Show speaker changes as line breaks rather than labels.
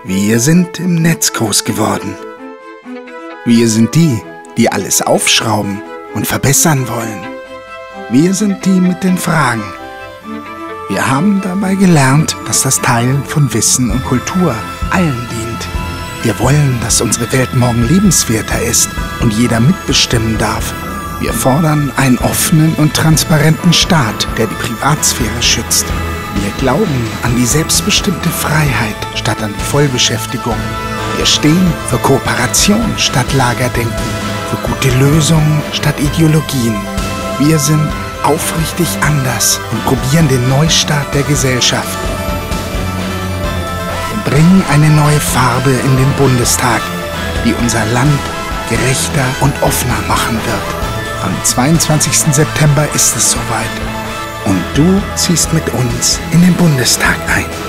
Wir sind im Netz groß geworden. Wir sind die, die alles aufschrauben und verbessern wollen. Wir sind die mit den Fragen. Wir haben dabei gelernt, dass das Teilen von Wissen und Kultur allen dient. Wir wollen, dass unsere Welt morgen lebenswerter ist und jeder mitbestimmen darf. Wir fordern einen offenen und transparenten Staat, der die Privatsphäre schützt. Wir glauben an die selbstbestimmte Freiheit statt an die Vollbeschäftigung. Wir stehen für Kooperation statt Lagerdenken, für gute Lösungen statt Ideologien. Wir sind aufrichtig anders und probieren den Neustart der Gesellschaft. Wir bringen eine neue Farbe in den Bundestag, die unser Land gerechter und offener machen wird. Am 22. September ist es soweit. Und du ziehst mit uns in den Bundestag ein.